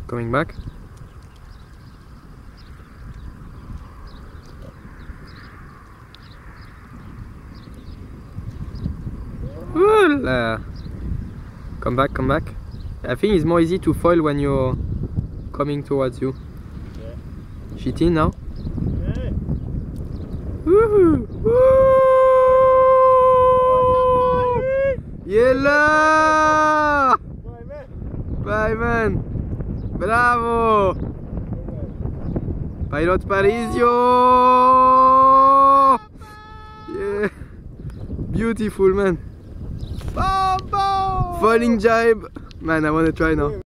Coming back. Ooh, come back, come back. I think it's more easy to foil when you're coming towards you. Yeah. Cheating now. Yeah. Woohoo! Woo! Yellow! Bye man! Bravo! Pilot Parisio! Yeah! Beautiful man! Falling jibe! Man, I wanna try now.